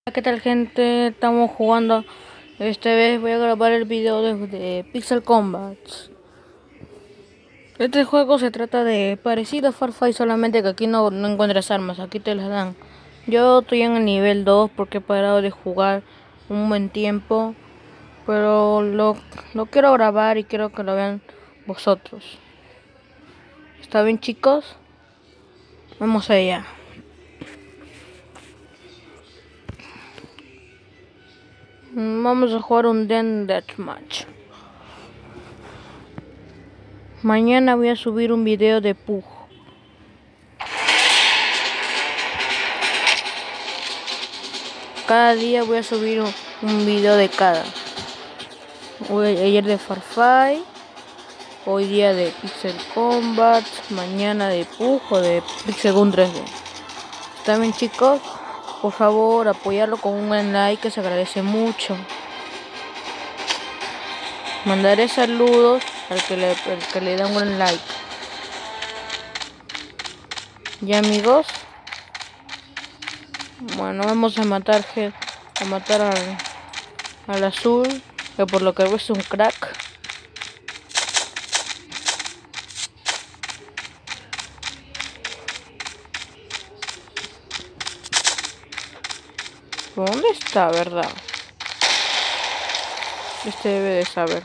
¿Qué tal, gente? Estamos jugando. Esta vez voy a grabar el video de Pixel Combat. Este juego se trata de parecido a Far Cry, solamente que aquí no encuentras armas, aquí te las dan. Yo estoy en el nivel 2 porque he parado de jugar un buen tiempo, pero lo quiero grabar y quiero que lo vean vosotros. ¿Está bien, chicos? Vamos allá. Vamos a jugar un Deathmatch. Mañana voy a subir un video de Pug. Cada día voy a subir un video de cada. Ayer de Far Cry, hoy día de Pixel Combat, mañana de Pug o de Pixel Gun 3D. ¿Está bien, chicos? Por favor, apoyarlo con un buen like, que se agradece mucho. Mandaré saludos al que le da un buen like. ¿Ya, amigos? Bueno, vamos a matar al azul, que por lo que veo es un crack. ¿Dónde está, verdad? Este debe de saber.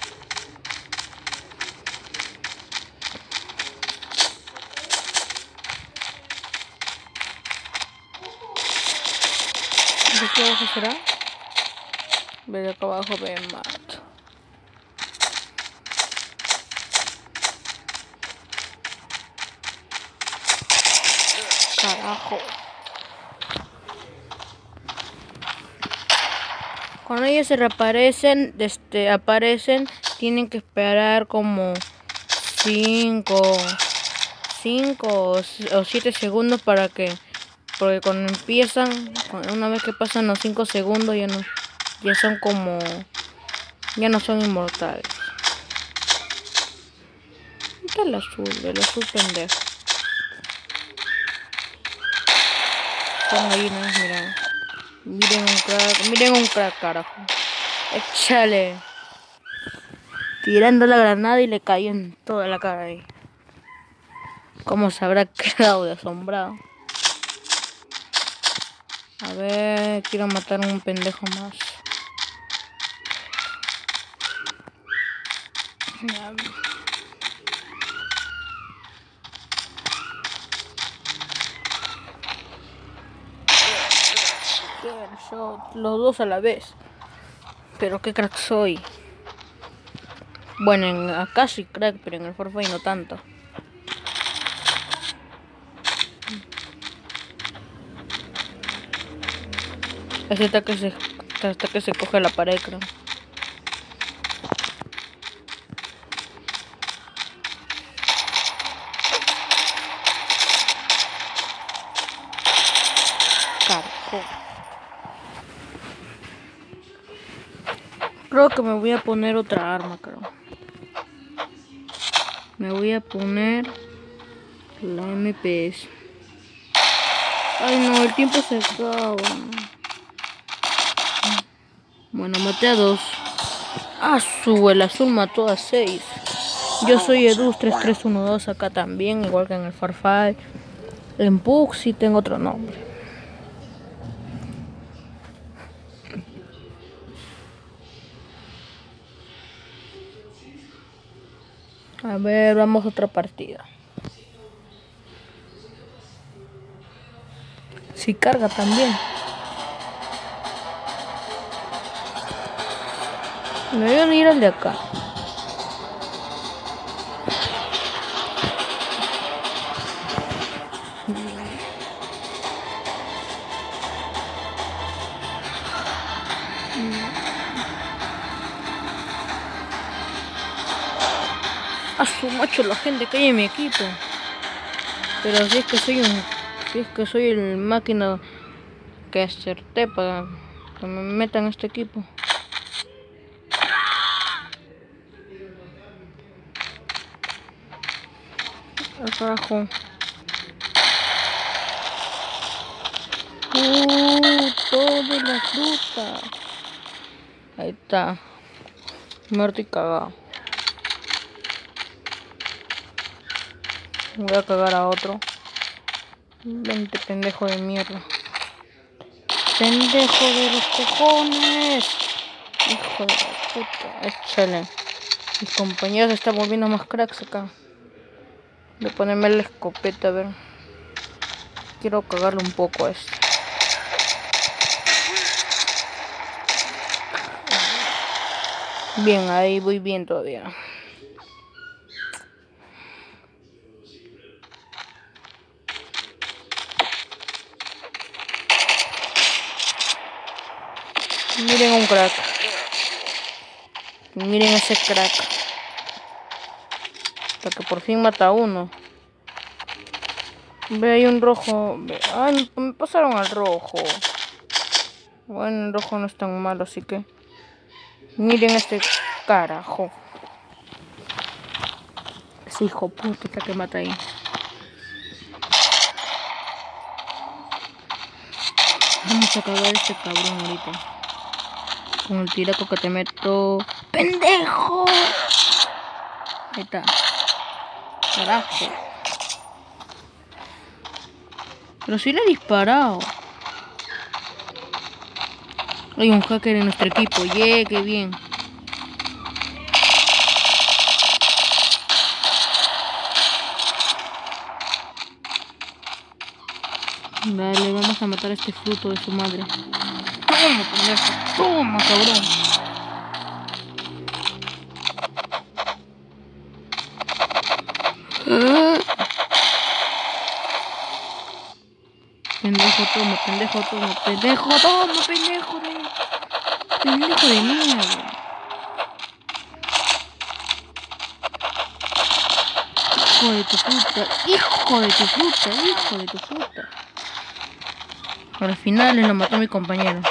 ¿De qué abajo será? De acá abajo me mato. Carajo. Cuando ellos se reaparecen, tienen que esperar como 5 o 7 segundos porque cuando empiezan, una vez que pasan los 5 segundos ya no son inmortales. ¿Qué es el azul pendejo? Están ahí, no miran. Miren un crack, carajo. Échale. Tirando la granada y le cayó en toda la cara ahí. ¿Cómo se habrá quedado de asombrado? A ver, quiero matar a un pendejo más. Los dos a la vez. Pero qué crack soy. Bueno, acá soy crack, pero en el Far Cry no tanto. Ese hasta que se coge la pared, creo. Carajo. Creo que me voy a poner otra arma, creo. Me voy a poner la MPS. Ay, no, el tiempo se acaba. Bueno, maté a 2. El azul mató a 6. Yo soy Edus3312 acá también, igual que en el Far Cry. En Pug sí tengo otro nombre. A ver, vamos a otra partida. Si carga también. Me voy a unir al de acá. A su macho la gente que hay en mi equipo. Pero si es que soy el máquina que acerté para que me metan a este equipo. Al carajo. Todo de la fruta. Ahí está. Muerto y cagado. Voy a cagar a otro. Vente, pendejo de mierda. Pendejo de los cojones. Hijo de la puta. Échale. Mis compañeros se están volviendo más cracks acá. Voy a ponerme la escopeta, a ver. Quiero cagarle un poco a este. Bien, ahí voy bien todavía. Miren un crack. Miren ese crack. Hasta que por fin mata a uno. Ve ahí un rojo. Ay, me pasaron al rojo. Bueno, el rojo no es tan malo, así que... Miren este carajo. Ese hijo puta que mata ahí. Vamos a cagar a este cabrón ahorita. Con el tiraco que te meto. ¡Pendejo! Ahí está. Carajo. Pero sí le he disparado. Hay un hacker en nuestro equipo. ¡Yeah! ¡Qué bien! Dale, vamos a matar a este fruto de su madre. Toma, pendejo. Toma, cabrón. Pendejo, toma, pendejo, toma, pendejo, toma, pendejo de... Pendejo de mierda. Hijo de tu puta, hijo de tu puta, hijo de tu puta. Al final lo mató mi compañero.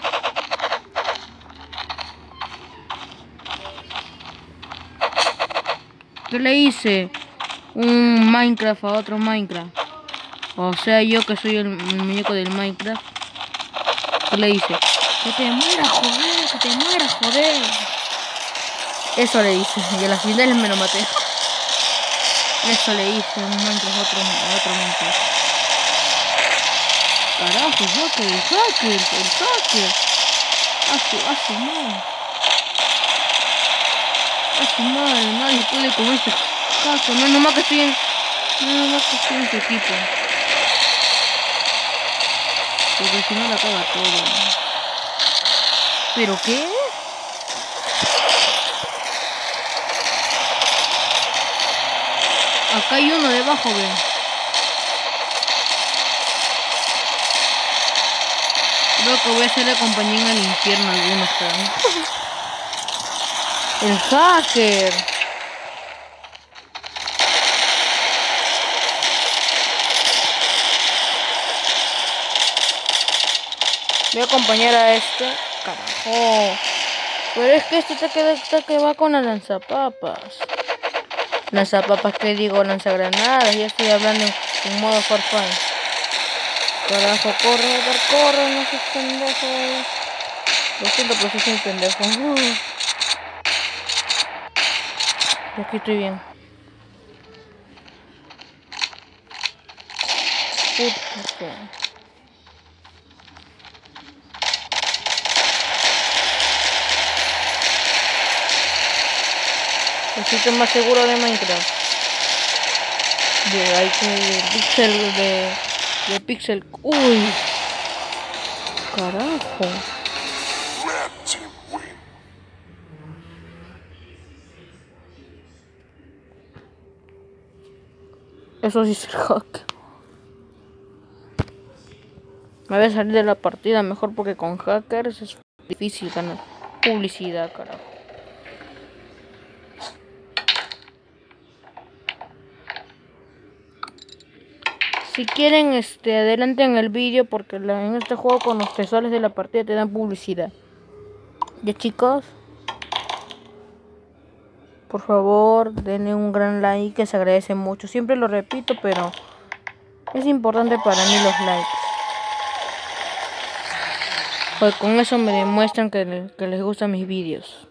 ¿Qué le hice? Un Minecraft a otro Minecraft. O sea, yo que soy el muñeco del Minecraft. ¿Qué le hice? Que te mueras, joder, que te mueras, joder. Eso le hice. Y a las finales me lo maté. Eso le hice un Minecraft a otro Minecraft. Carajo, el hacker. A su madre. A su madre, nadie puede con ese hacker. No es nomás que estoy en su equipo. Porque si no la caga todo. ¿Pero qué? Acá hay uno debajo, ven. Creo que voy a hacerle compañía en el infierno a algunos, pero... El hacker. Voy a acompañar a este. Carajo. Pero es que este está que va con la lanzapapas. Lanzapapas, que digo, lanzagranadas. Ya estoy hablando en modo Farfán. Carajo, corre, no seas pendejo. Lo siento, pero sí soy un pendejo. Y aquí estoy bien. Puta. El sitio más seguro de Minecraft. Hay que pixel de pixel. Uy. Carajo. Eso sí es el hack. Me voy a salir de la partida mejor porque con hackers es difícil ganar publicidad, carajo. Si quieren, adelanten el vídeo porque en este juego con los tesoros de la partida te dan publicidad. Ya, chicos, por favor denle un gran like, que se agradece mucho. Siempre lo repito, pero es importante para mí los likes. Pues con eso me demuestran que les gustan mis vídeos.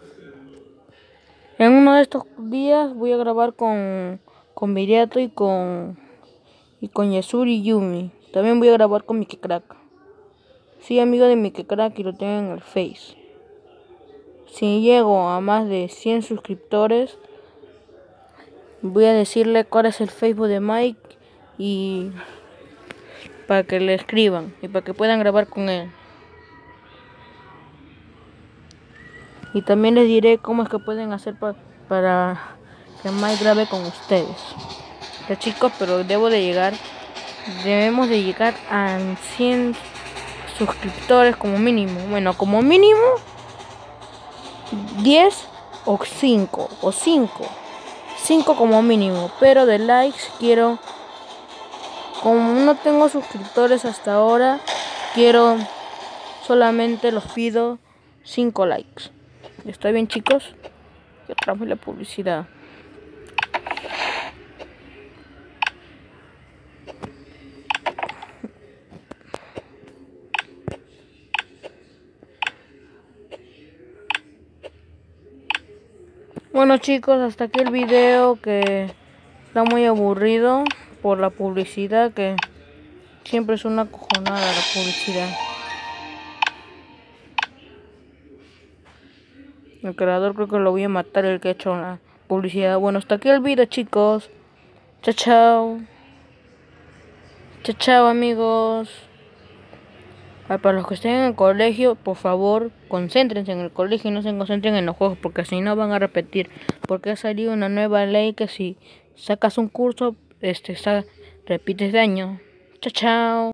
En uno de estos días voy a grabar con Viriato y con Yasuri y Yumi. También voy a grabar con Mickey Crack. Sí, amigo de Mickey Crack, y lo tengo en el Face. Si llego a más de 100 suscriptores, voy a decirle cuál es el Facebook de Mike y para que le escriban y para que puedan grabar con él. Y también les diré cómo es que pueden hacer para que Mike grabe con ustedes. Ya chicos, pero debemos de llegar a 100 suscriptores como mínimo. Bueno, como mínimo 10 o 5 o 5. 5 como mínimo, pero de likes quiero, como no tengo suscriptores hasta ahora, solamente los pido 5 likes. ¿Está bien, chicos? Y otra vez la publicidad. Bueno chicos, hasta aquí el video, que está muy aburrido por la publicidad, que siempre es una cojonada la publicidad. El creador creo que lo voy a matar, el que ha hecho la publicidad. Bueno, hasta aquí el video chicos. Chao, chao. Chao, chao amigos. Para los que estén en el colegio, por favor, concéntrense en el colegio y no se concentren en los juegos, porque si no van a repetir. Porque ha salido una nueva ley que si sacas un curso, repites de año. Chao, chao.